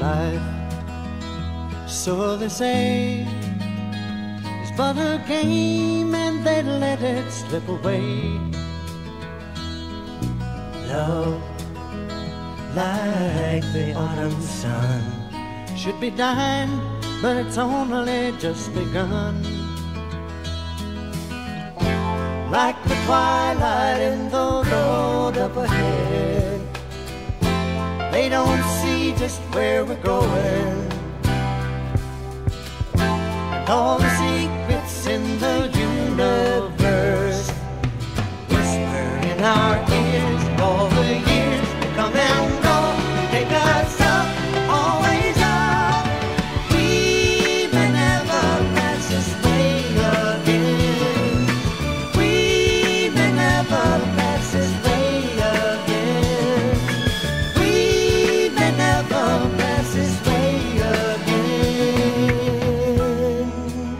life, so they say, is but a game and they let it slip away. Love, like the autumn sun, should be dying, but it's only just begun. Like the twilight in the road up ahead, they don't see just where we're going, and all the secrets in the universe whisper in our ears. All the years that come and go, take us up, always up. We may never pass this way again. We may never pass this way again. We may never pass this way again.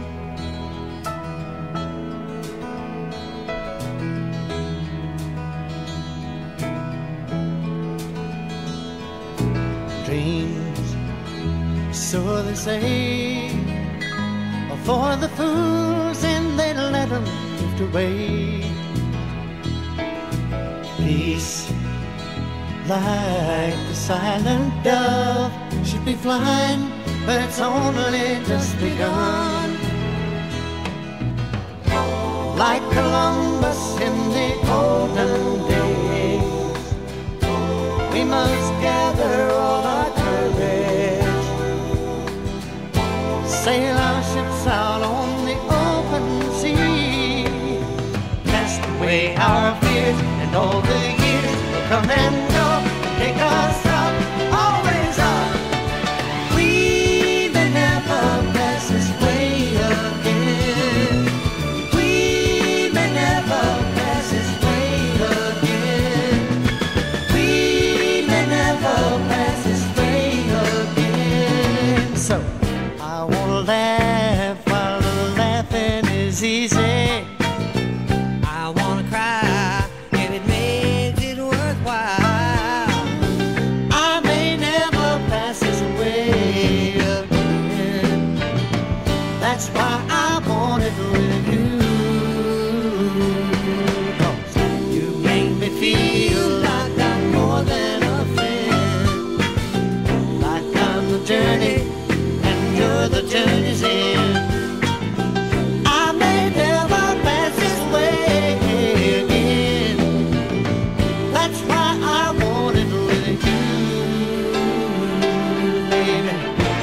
Dreams, so they say, are for the fools and they let them drift away. Peace, like the silent dove, should be flying, but it's only just begun. Like Columbus in the olden days, we must gather all our courage, sail our ships out on the open sea, cast away our fears, and all the years will come and go, take us up, always up. We may never pass this way again. We may never pass this way again. We may never pass this way again. So I wanna laugh while laughing is easy. I wanna cry if it makes it worthwhile. I may never pass this way again. That's why I want it with you. 'Cause you make me feel like I'm more than a friend, like I'm the journey and you're the journey's end. I may never pass this way again. That's why I want it with you, baby.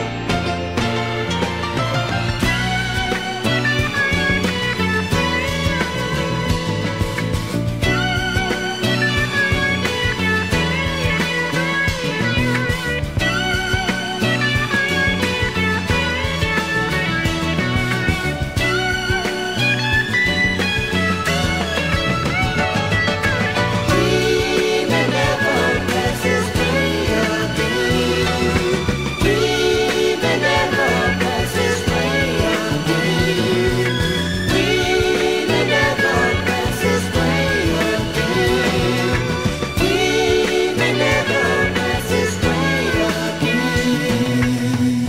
We may never pass this way again. We may never pass this way again. We may never pass this way again. We may never pass this way again.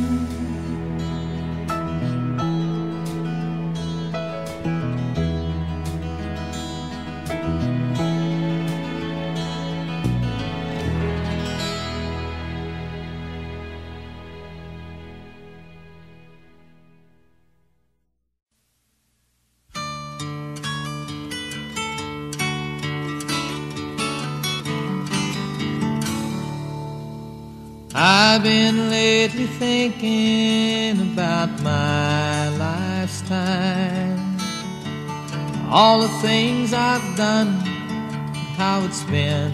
I've been lately thinking about my lifetime, all the things I've done, how it's been.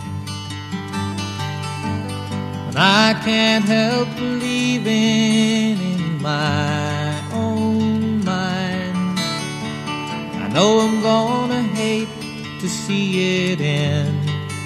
And I can't help believing in my own mind. I know I'm gonna hate to see it end.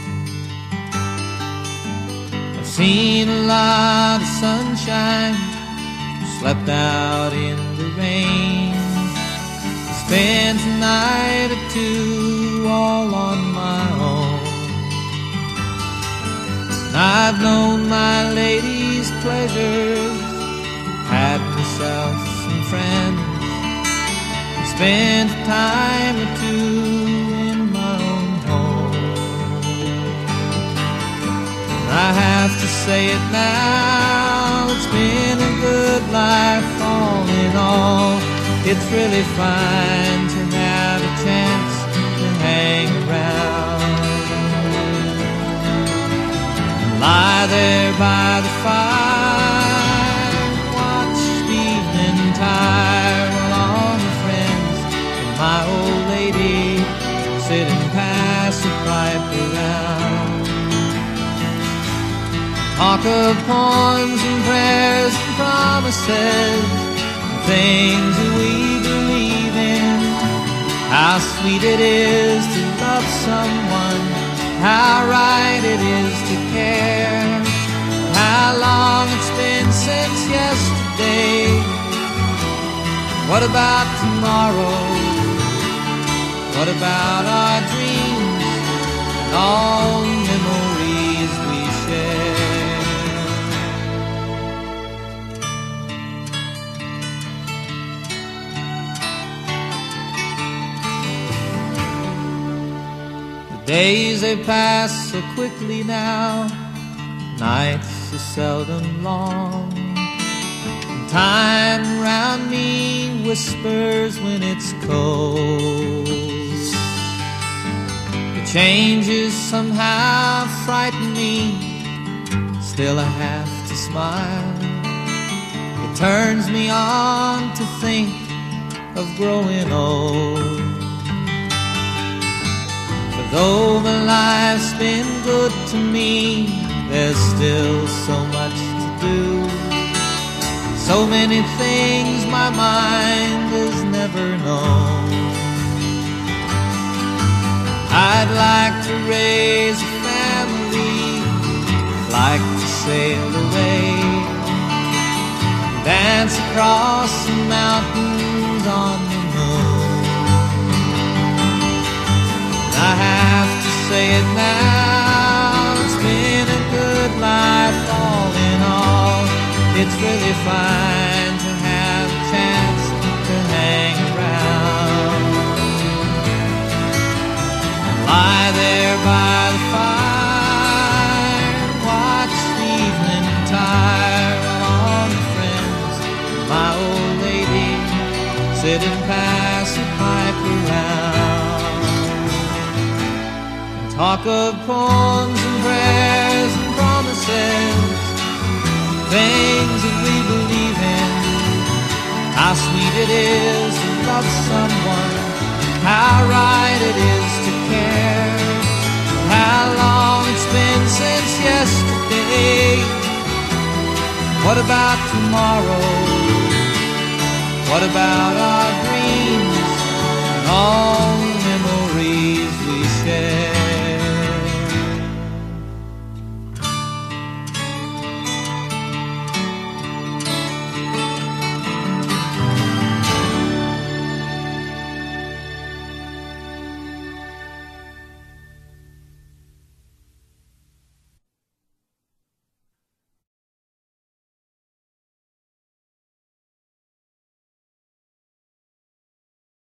Seen a lot of sunshine, slept out in the rain, spent a night or two all on my own. And I've known my lady's pleasures, had myself some friends, spent a time or two in my own home. I have to say it now, it's been a good life all in all. It's really fine to have a chance to hang around, lie there by the fire, watch the evening tide while all my friends and my old lady sit and pass a pipe around. Talk of poems and prayers and promises, and things that we believe in. How sweet it is to love someone, how right it is to care. How long it's been since yesterday. What about tomorrow? What about our dreams and all the memories we share? Days they pass so quickly now, nights are seldom long, and time around me whispers when it's cold. The changes somehow frighten me, still I have to smile. It turns me on to think of growing old. Though my life's been good to me, there's still so much to do. So many things my mind has never known. I'd like to raise a family, like to sail away, dance across the mountains on the moon. I have to say it now, it's been a good life all in all. It's really fine to have a chance to hang around and lie there by the fire, watch the evening tide while all my friends, my old lady, sit and pass a pipe around. Talk of poems and prayers and promises, things that we believe in. How sweet it is to love someone, how right it is to care. How long it's been since yesterday. What about tomorrow? What about our dreams?